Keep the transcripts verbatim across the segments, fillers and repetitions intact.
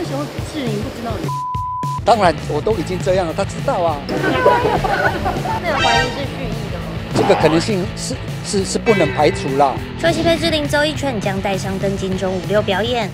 时候志玲不知道你？ 当然，我都已经这样了，他知道啊。 那个怀疑是蓄意的吗？ 这个可能性是是是不能排除啦。 说起裴志玲，周一圈将带上登金钟五六表演。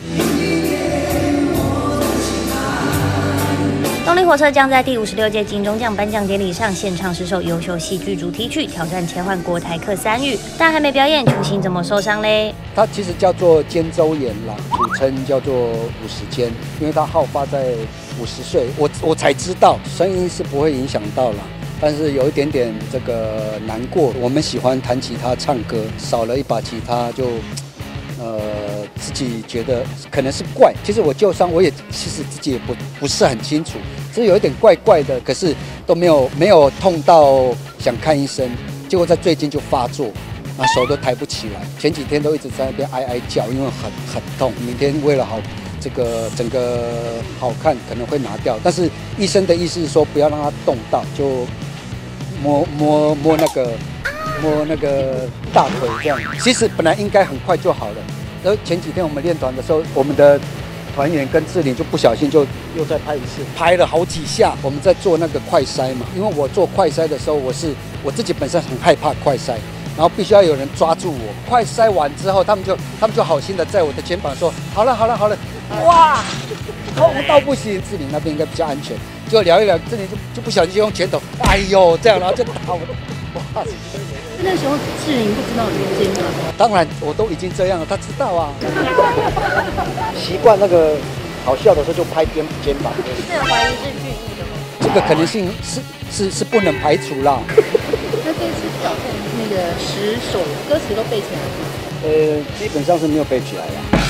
动力火车将在第五十六届金钟奖颁奖典礼上献唱十首优秀戏剧主题曲，挑战切换国台客三语。但还没表演，球星怎么受伤嘞？ 它其实叫做肩周炎啦，土称叫做五十肩，因为它好发在五十岁。我我才知道，声音是不会影响到啦，但是有一点点这个难过。我们喜欢弹吉他唱歌，少了一把吉他就。呃，自己觉得可能是怪，其实我旧伤我也其实自己也不不是很清楚，只是有一点怪怪的，可是都没有没有痛到想看医生，结果在最近就发作，啊手都抬不起来，前几天都一直在那边哀哀叫，因为很很痛，明天为了好这个整个好看可能会拿掉，但是医生的意思是说不要让它动到，就摸摸摸那个。摸那个大腿这样，其实本来应该很快就好了。然后前几天我们练团的时候，我们的团员跟志玲就不小心就又再拍一次，拍了好几下。我们在做那个快筛嘛，因为我做快筛的时候，我是我自己本身很害怕快筛，然后必须要有人抓住我。快筛完之后，他们就他们就好心的在我的肩膀说：“好了好了好了，哇，痛到不行。”志玲那边应该比较安全，就聊一聊，志玲就就不小心就用拳头，哎呦这样，然后就打我。哇！ 那时候志玲不知道你的肩膀？ 当然，我都已经这样了，他知道啊。习惯那个好笑的时候就拍肩肩膀。 那个怀疑是蓄意的吗？ 这个可能性是是是不能排除啦。 那这次挑战那个十首歌词都背起来了吗？ 呃，基本上是没有背起来啦。